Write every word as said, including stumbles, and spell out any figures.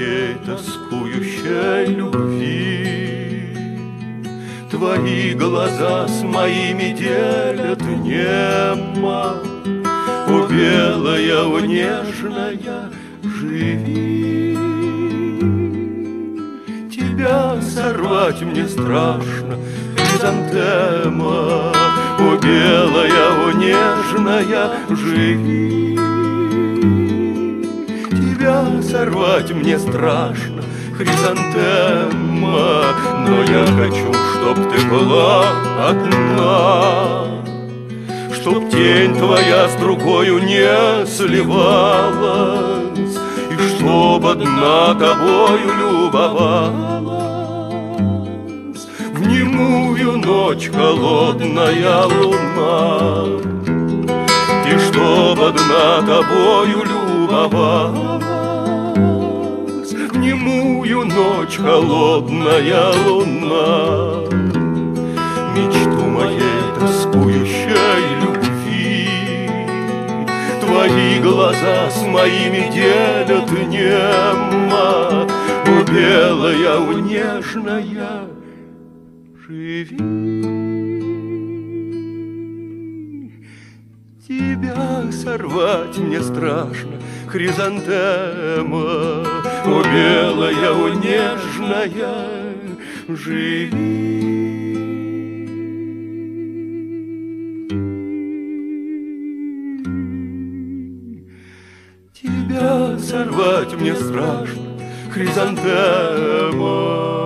моей тоскующей любви. Твои глаза с моими делят немо. О, белая, о, нежная, живи. Тебя сорвать мне страшно, хризантема. О, белая, о, нежная, живи. Тебя сорвать мне страшно, хризантема. Но я хочу, чтоб ты была одна, чтоб тень твоя с другою не сливалась, и чтоб одна тобою любовалась в немую ночь холодная луна, и чтоб одна тобою любовалась в немую ночь холодная луна. Мечту моей тоскующей любви твои глаза с моими делят немо. О, белая, о, нежная, живи. Тебя сорвать мне страшно, хризантема. О, белая, о, нежная, живи. Тебя сорвать мне страшно, хризантема.